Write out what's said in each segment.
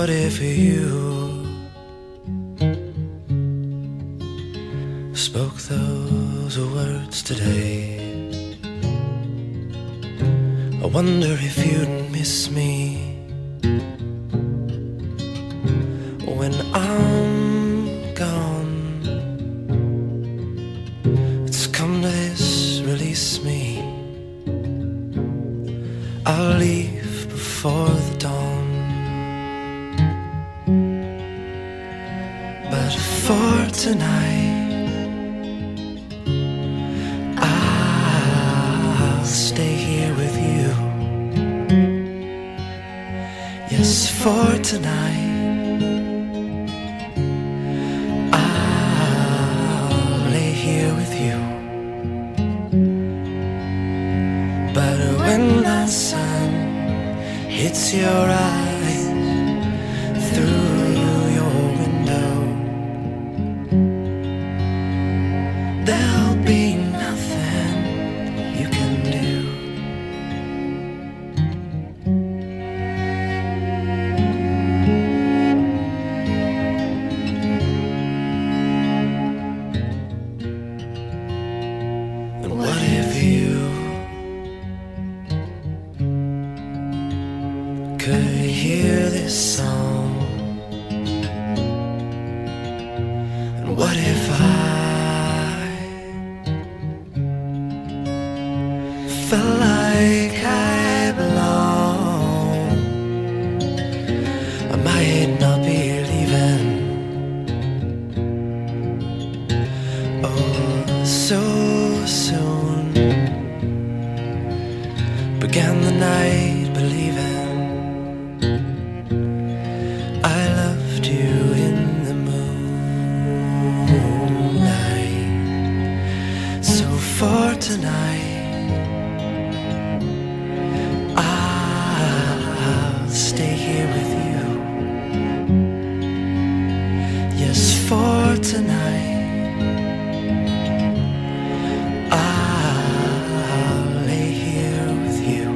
what if you spoke those words today? I wonder if you'd miss me when I'm gone. It's come to this, release me. I'll leave before the dawn. But for tonight, I'll stay here with you. Yes, for tonight, I'll lay here with you. But when the sun hits your eyes through your window, there'll be nothing you can do. And what if you could hear this song? And what if I felt like I belong? I might not be leaving, oh, so soon. Began the night believing I loved you in the moonlight. So for tonight, I'll stay here with you. Yes, for tonight, I'll lay here with you.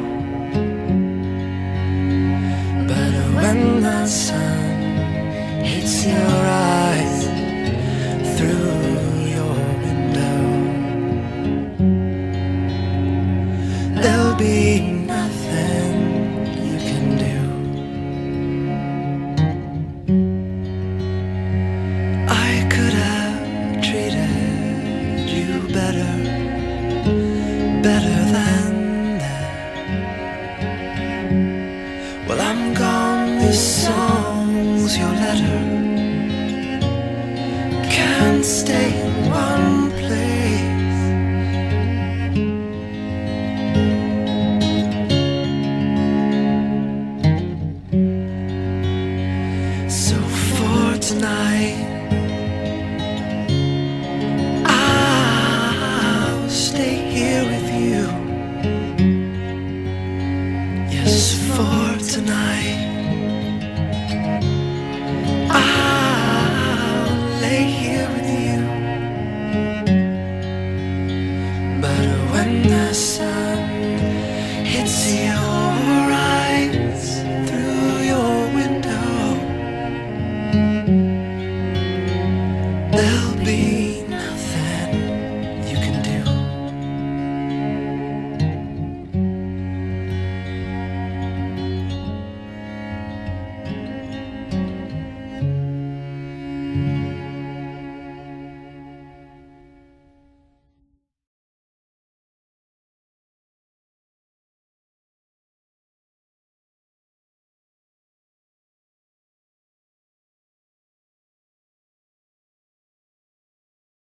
But when the sun hits your eyes through your window, there'll be nothing you can do. I could have treated you better, better than that. Well, I'm gone, this song's your letter. Can't stay in one